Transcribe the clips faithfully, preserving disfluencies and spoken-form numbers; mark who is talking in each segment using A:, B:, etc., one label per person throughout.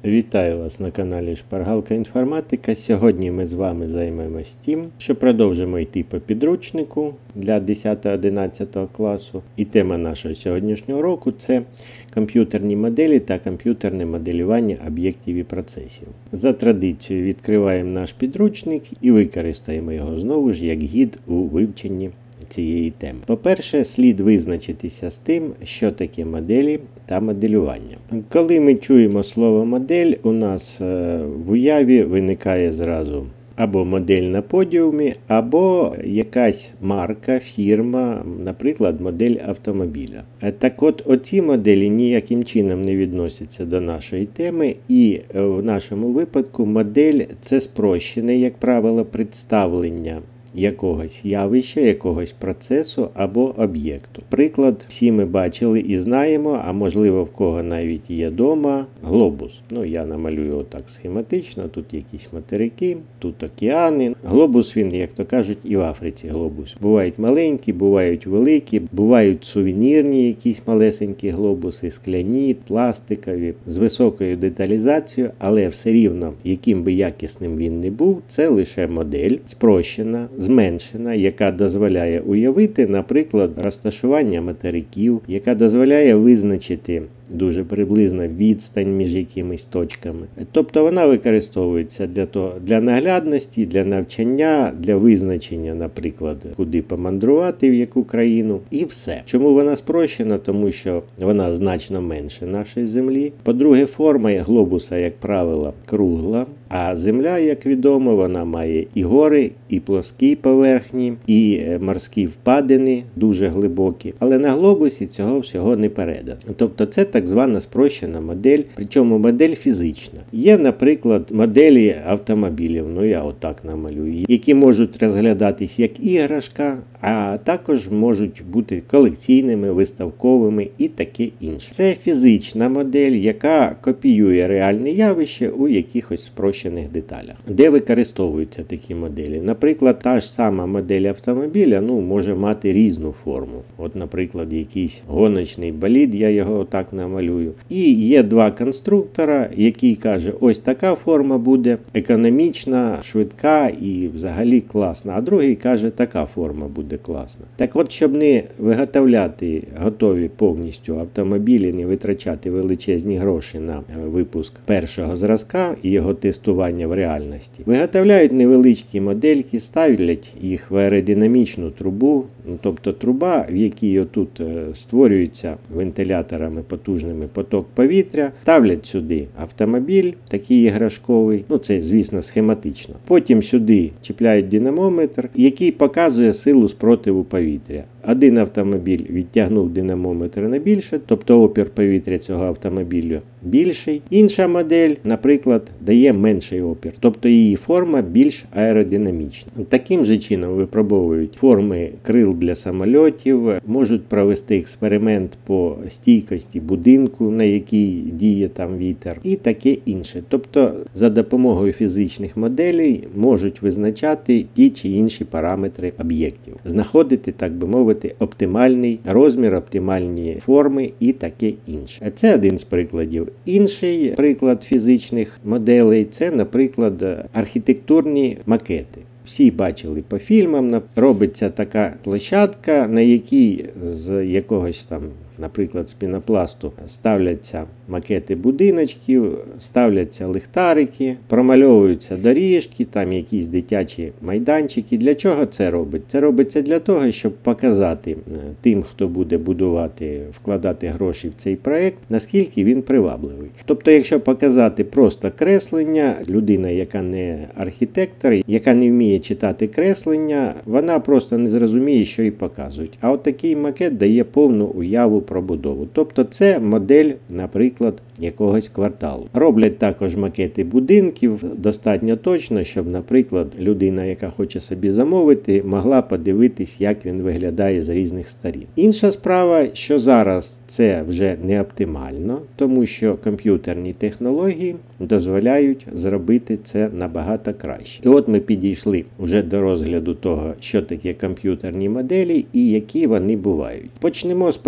A: Вітаю вас на каналі Шпаргалка Інформатика. Сьогодні ми з вами займемось тим, що продовжимо йти по підручнику для десятого-одинадцятого класу. І тема нашого сьогоднішнього уроку – це комп'ютерні моделі та комп'ютерне моделювання об'єктів і процесів. За традицією відкриваємо наш підручник і використаємо його знову ж як гід у вивченні цієї теми. По-перше, слід визначитися з тим, що таке моделі та моделювання. Коли ми чуємо слово модель, у нас в уяві виникає зразу або модель на подіумі, або якась марка, фірма, наприклад, модель автомобіля. Так от, оці моделі ніяким чином не відносяться до нашої теми, і в нашому випадку модель – це спрощене, як правило, представлення якогось явища, якогось процесу або об'єкту. Приклад всі ми бачили і знаємо, а можливо в кого навіть є дома, глобус. Ну, я намалюю отак схематично, тут якісь материки, тут океани. Глобус він, як то кажуть, і в Африці глобус. Бувають маленькі, бувають великі, бувають сувенірні якісь малесенькі глобуси, скляні, пластикові, з високою деталізацією, але все рівно, яким би якісним він не був, це лише модель, спрощена, зменшена, яка дозволяє уявити, наприклад, розташування материків, яка дозволяє визначити дуже приблизно відстань між якимись точками. Тобто вона використовується для того, для наглядності, для навчання, для визначення, наприклад, куди помандрувати, в яку країну, і все. Чому вона спрощена? Тому що вона значно менше нашої Землі. По-друге, форма глобуса, як правило, кругла, а Земля, як відомо, вона має і гори, і плоскі поверхні, і морські впадини, дуже глибокі. Але на глобусі цього всього не передано. Тобто це так звана спрощена модель, причому модель фізична. Є, наприклад, моделі автомобілів, ну я отак намалюю, які можуть розглядатись як іграшка, а також можуть бути колекційними, виставковими і таке інше. Це фізична модель, яка копіює реальне явище у якихось спрощених деталях. Де використовуються такі моделі? Наприклад, та ж сама модель автомобіля, ну, може мати різну форму. От, наприклад, якийсь гоночний болід, я його так намалюю. І є два конструктора, який каже, ось така форма буде економічна, швидка і взагалі класна, а другий каже, така форма буде класна. Так от, щоб не виготовляти готові повністю автомобілі, не витрачати величезні гроші на випуск першого зразка і його тестування в реальності, виготовляють невеличкі модельки, ставлять їх в аеродинамічну трубу, ну, тобто труба, в якій отут створюється вентиляторами потужними поток повітря, ставлять сюди автомобіль, такий іграшковий, ну це, звісно, схематично. Потім сюди чіпляють динамометр, який показує силу спротиву повітря. Один автомобіль відтягнув динамометр на більше, тобто опір повітря цього автомобілю більший. Інша модель, наприклад, дає менший опір, тобто її форма більш аеродинамічна. Таким же чином випробовують форми крил для самольотів, можуть провести експеримент по стійкості будинку, на який діє там вітер, і таке інше. Тобто за допомогою фізичних моделей можуть визначати ті чи інші параметри об'єктів, знаходити, так би мовити, оптимальний розмір, оптимальні форми і таке інше. Це один з прикладів. Інший приклад фізичних моделей – це, наприклад, архітектурні макети. Всі бачили по фільмам, робиться така площадка, на якій з якогось там, наприклад, з пінопласту ставляться макети будиночків, ставляться ліхтарики, промальовуються доріжки, там якісь дитячі майданчики. Для чого це робить? Це робиться для того, щоб показати тим, хто буде будувати, вкладати гроші в цей проект, наскільки він привабливий. Тобто, якщо показати просто креслення, людина, яка не архітектор, яка не вміє читати креслення, вона просто не зрозуміє, що їй показують. А от такий макет дає повну уяву про будову. Тобто це модель, наприклад, якогось кварталу. Роблять також макети будинків достатньо точно, щоб, наприклад, людина, яка хоче собі замовити, могла подивитись, як він виглядає з різних сторін. Інша справа, що зараз це вже не оптимально, тому що комп'ютерні технології дозволяють зробити це набагато краще. І от ми підійшли вже до розгляду того, що таке комп'ютерні моделі і які вони бувають. Почнемо спочатку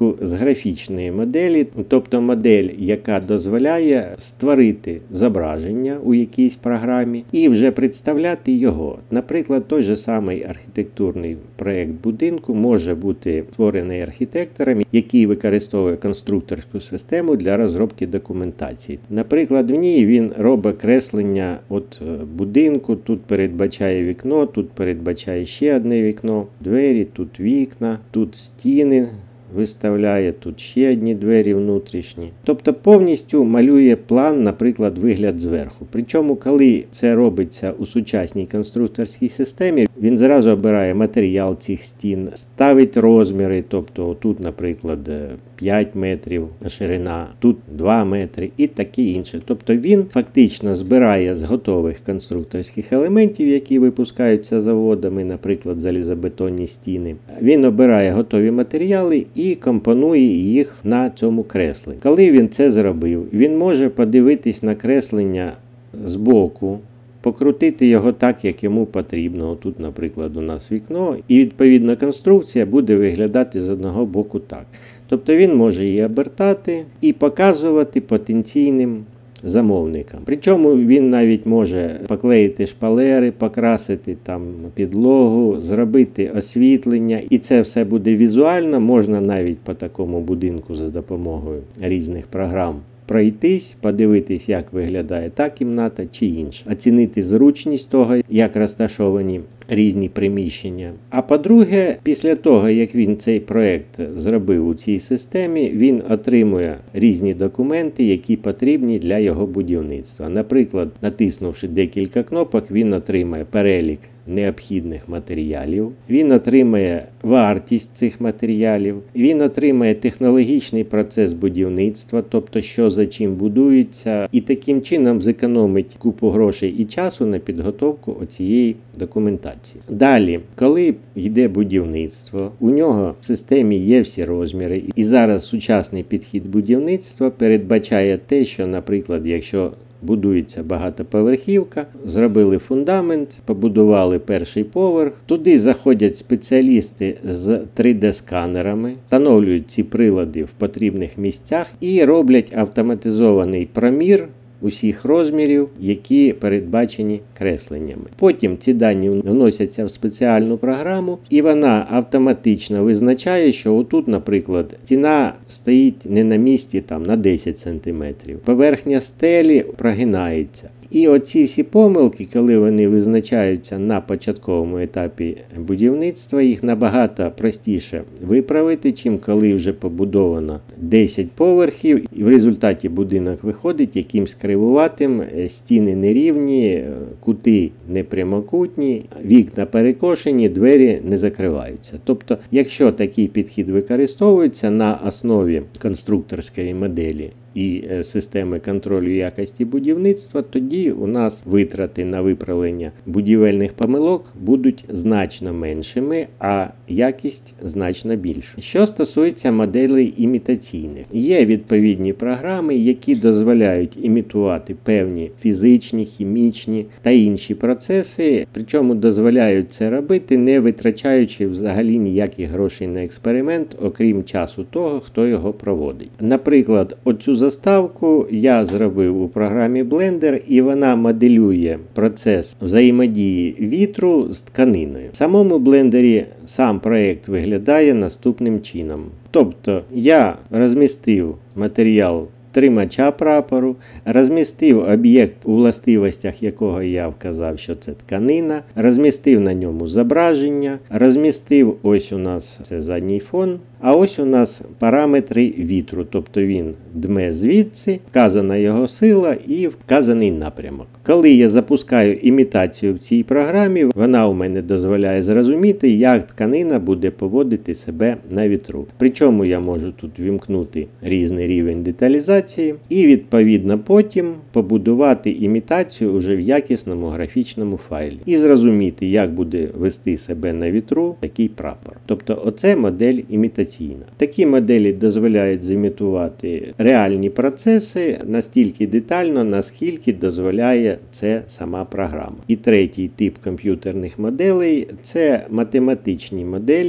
A: початку з графічної моделі, тобто модель, яка дозволяє створити зображення у якійсь програмі і вже представляти його. Наприклад, той же самий архітектурний проєкт будинку може бути створений архітектором, який використовує конструкторську систему для розробки документації. Наприклад, в ній він робить креслення от будинку, тут передбачає вікно, тут передбачає ще одне вікно, двері, тут вікна, тут стіни виставляє, тут ще одні двері внутрішні. Тобто повністю малює план, наприклад, вигляд зверху. Причому, коли це робиться у сучасній конструкторській системі, він зразу обирає матеріал цих стін, ставить розміри, тобто тут, наприклад, п'ять метрів ширина, тут два метри і таке інше. Тобто він фактично збирає з готових конструкторських елементів, які випускаються заводами, наприклад, залізобетонні стіни. Він обирає готові матеріали і компонує їх на цьому кресленні. Коли він це зробив, він може подивитись на креслення збоку, покрутити його так, як йому потрібно. Тут, наприклад, у нас вікно, і відповідно конструкція буде виглядати з одного боку так. Тобто він може її обертати і показувати потенційним замовникам. Причому він навіть може поклеїти шпалери, покрасити там підлогу, зробити освітлення, і це все буде візуально, можна навіть по такому будинку за допомогою різних програм пройтись, подивитись, як виглядає та кімната чи інша, оцінити зручність того, як розташовані різні приміщення. А по-друге, після того, як він цей проєкт зробив у цій системі, він отримує різні документи, які потрібні для його будівництва. Наприклад, натиснувши декілька кнопок, він отримає перелік необхідних матеріалів, він отримає вартість цих матеріалів, він отримає технологічний процес будівництва, тобто що за чим будується, і таким чином зекономить купу грошей і часу на підготовку оцієї документації. Далі, коли йде будівництво, у нього в системі є всі розміри, і зараз сучасний підхід будівництва передбачає те, що, наприклад, якщо будується багатоповерхівка, зробили фундамент, побудували перший поверх. Туди заходять спеціалісти з три де-сканерами, встановлюють ці прилади в потрібних місцях і роблять автоматизований промір усіх розмірів, які передбачені кресленнями. Потім ці дані вносяться в спеціальну програму, і вона автоматично визначає, що отут, наприклад, стіна стоїть не на місці там на десять сантиметрів. Поверхня стелі прогинається. І оці всі помилки, коли вони визначаються на початковому етапі будівництва, їх набагато простіше виправити, чим коли вже побудовано десять поверхів, і в результаті будинок виходить якимсь кривуватим, стіни нерівні, кути непрямокутні, вікна перекошені, двері не закриваються. Тобто, якщо такий підхід використовується на основі конструкторської моделі і системи контролю якості будівництва, тоді у нас витрати на виправлення будівельних помилок будуть значно меншими, а якість значно більша. Що стосується моделей імітаційних, є відповідні програми, які дозволяють імітувати певні фізичні, хімічні та інші процеси, причому дозволяють це робити, не витрачаючи взагалі ніяких грошей на експеримент, окрім часу того, хто його проводить. Наприклад, оцю заставку я зробив у програмі Blender, і вона моделює процес взаємодії вітру з тканиною. В самому блендері сам проєкт виглядає наступним чином. Тобто я розмістив матеріал тримача прапору, розмістив об'єкт, у властивостях якого я вказав, що це тканина, розмістив на ньому зображення, розмістив, ось у нас це задній фон, а ось у нас параметри вітру, тобто він дме звідси, вказана його сила і вказаний напрямок. Коли я запускаю імітацію в цій програмі, вона у мене дозволяє зрозуміти, як тканина буде поводити себе на вітру. Причому я можу тут вімкнути різний рівень деталізації і відповідно потім побудувати імітацію уже в якісному графічному файлі. І зрозуміти, як буде вести себе на вітру такий прапор. Тобто оце модель імітаційна. Такі моделі дозволяють зімітувати реальні процеси настільки детально, наскільки дозволяє це сама програма. І третій тип комп'ютерних моделей – це математичні моделі,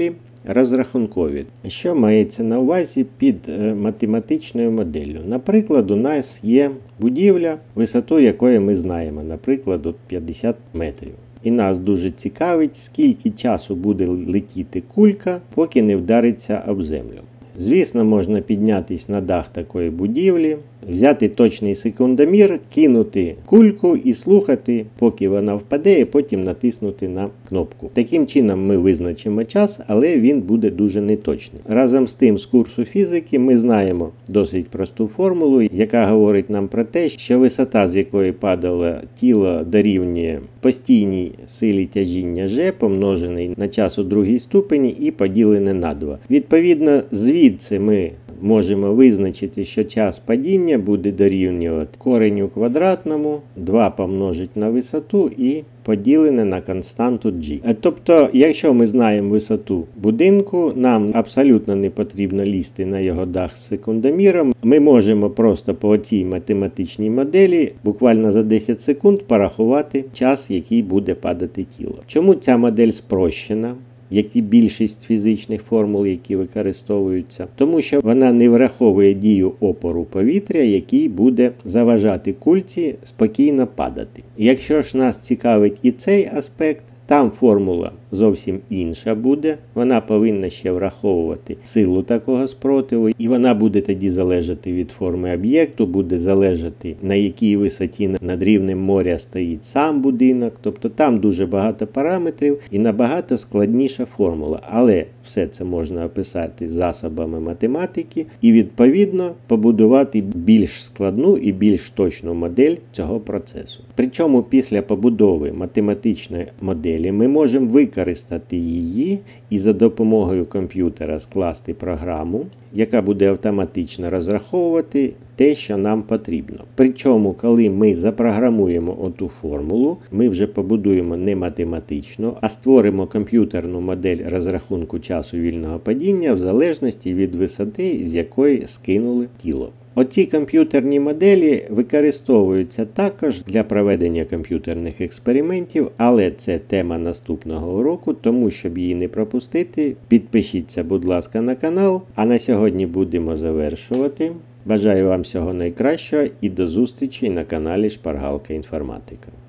A: розрахункові. Що мається на увазі під математичною моделлю? Наприклад, у нас є будівля, висоту якої ми знаємо, наприклад, от п'ятдесят метрів. І нас дуже цікавить, скільки часу буде летіти кулька, поки не вдариться об землю. Звісно, можна піднятися на дах такої будівлі, взяти точний секундомір, кинути кульку і слухати, поки вона впаде, і потім натиснути на кнопку. Таким чином ми визначимо час, але він буде дуже неточний. Разом з тим, з курсу фізики ми знаємо досить просту формулу, яка говорить нам про те, що висота, з якої падало тіло, дорівнює постійній силі тяжіння G, помножений на час у другій ступені і поділене на два. Відповідно, звідси ми можемо визначити, що час падіння буде дорівнювати кореню квадратному, два помножить на висоту і поділене на константу G. Тобто, якщо ми знаємо висоту будинку, нам абсолютно не потрібно лізти на його дах з секундоміром. Ми можемо просто по цій математичній моделі буквально за десять секунд порахувати час, який буде падати тіло. Чому ця модель спрощена? Як і більшість фізичних формул, які використовуються, тому що вона не враховує дію опору повітря, який буде заважати кульці спокійно падати. Якщо ж нас цікавить і цей аспект, там формула зовсім інша буде, вона повинна ще враховувати силу такого спротиву, і вона буде тоді залежати від форми об'єкту, буде залежати, на якій висоті над рівнем моря стоїть сам будинок, тобто там дуже багато параметрів і набагато складніша формула, але все це можна описати засобами математики і відповідно побудувати більш складну і більш точну модель цього процесу. Причому після побудови математичної моделі ми можемо використати її і за допомогою комп'ютера скласти програму, яка буде автоматично розраховувати те, що нам потрібно. Причому, коли ми запрограмуємо оту формулу, ми вже побудуємо не математично, а створимо комп'ютерну модель розрахунку часу вільного падіння в залежності від висоти, з якої скинули тіло. Оці комп'ютерні моделі використовуються також для проведення комп'ютерних експериментів, але це тема наступного уроку, тому щоб її не пропустити, підпишіться, будь ласка, на канал, а на сьогодні будемо завершувати. Бажаю вам всього найкращого і до зустрічі на каналі Шпаргалка Інформатика.